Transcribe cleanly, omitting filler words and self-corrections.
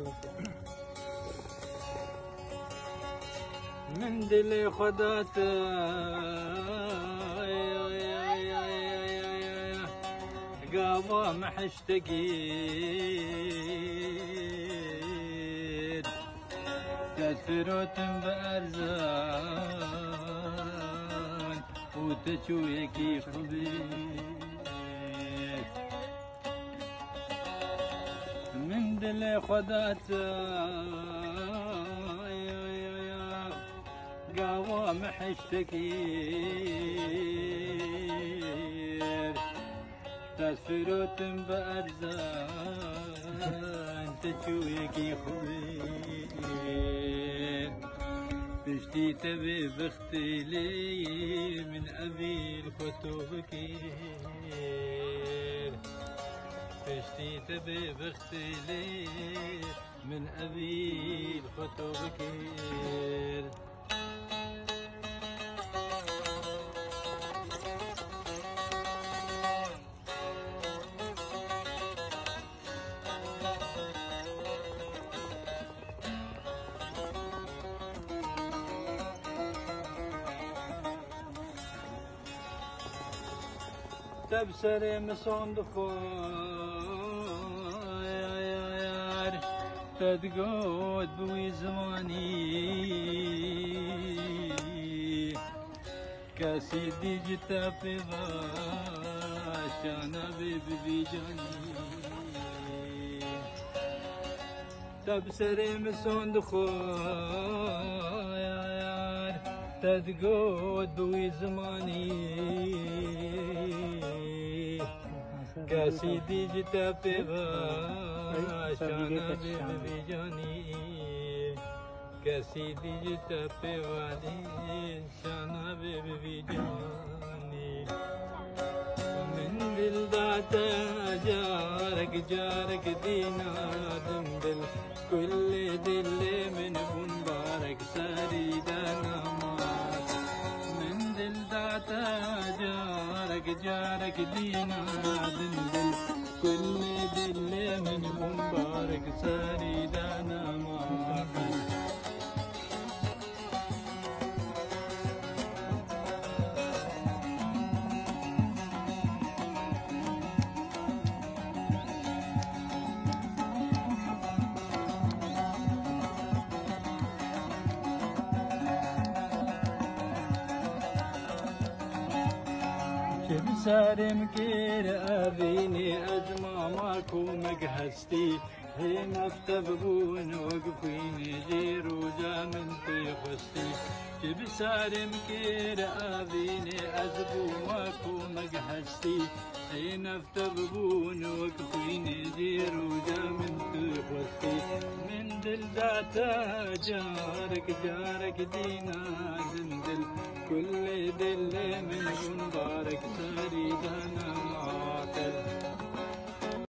من دل خدات قوام حشتقيد تثروت بأرزان وتشويكي خبيث من دل خدات قوام حشتكير تسفروت بأرزان تشويكي خوير تشتي تبي بختلي من أبي الخطوبكير تشتي تبي بختلي من أبي الخطوبكير تبصر مصندخوار تدقود بوي زماني كاسيدي جتا في غاشانا ببيجاني تبصر مصندخوار تدقود بوي زماني كاسيدي جتا بغاشانا ببيجاني كاسيدي جتا بغالي شانا ببيجاني من دل داتا جارك جارك دينا دندل كل دل من بنبارك سريدانا من دل داتا جارك جارك دينا دندل كل دل من مبارك سريدانا معك بسارم كير أبيني أجمع ماكو مقهستي حين افتبقون وقفيني جيرو جامن خستي بسارم كير أبيني أجمع ماكو مقهستي حين افتبقون وقفيني جيرو جامن خستي من دل داتا جارك جارك دينا دندل كل دل من مبارك سريدانا معتل